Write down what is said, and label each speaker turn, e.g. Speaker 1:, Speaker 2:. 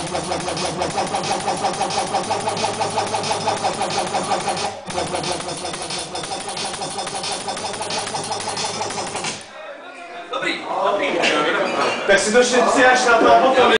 Speaker 1: Dobrý. Tak si to šetři až na to a potom.